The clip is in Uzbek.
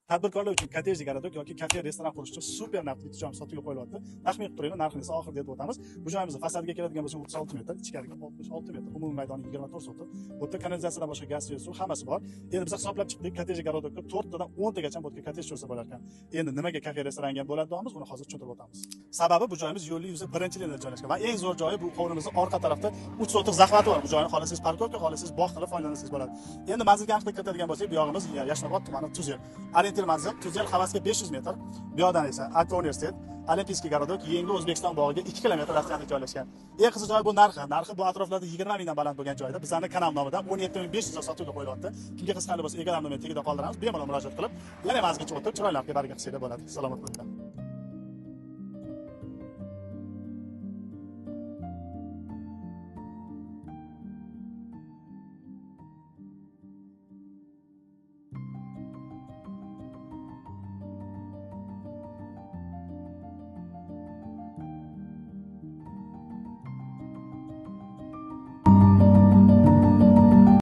tadbirkorlar uchun kottejli garadok yoki kafe restoran qurish uchun super narxli joy sotuvga qo'yilyapti. Taxmin qilib turinglar, narxini esa oxirida aytib o'tamiz. Bu joyimiz fasadiga keladigan bo'lsa 36 metr, ichkariga 66 metr, umumiy maydoni 24 sotuq. Bu yerda kanalizatsiyadan boshqa gaz, suv hammasi bor. Endi biz hisoblab chiqdik, kottejli garadokda 4 tadan 10 tagacha bu yerga kottej ko'rsa bo'lar ekan. Endi nimaga kafe restoranga bo'ladi deymiz, buni hozir tushuntirib o'tamiz. Sababi bu joyimiz yo'lning yuzi birinchi liniyada joylashgan va eng zo'r joyi bu hovlimizning orqa tarafda 3 sotuq zaxvati bor. Bu joyni xohlasangiz parkovka, xohlasangiz bog' qilib foydalansangiz bo'ladi. Endi manzilga aniqlik kiritadigan bo'lsak, bu yog'imiz Yashnobod tumani Tuzel. Orientir manzil Tuzel havasga 500 metr. Bu yoqdan esa Alfa universitet, Olimpiyskiy garodok, Yangi O'zbekiston bog'iga 2 kilometr rasiyada joylashgan. Eng qiziq joy bu narxi. Narxi bu atroflarda 20 mingdan baland bo'lgan joyda bizning kanal nomidan 17500 sotuvga qo'yilyapti. Kimga qiziqarli bo'lsa, egalarni men tegida qoldiramiz. Bemalol murojaat qilib, yana manzilgacha o'tib chiroyli baraka qilsanglar bo'ladi. Salomat bo'ling.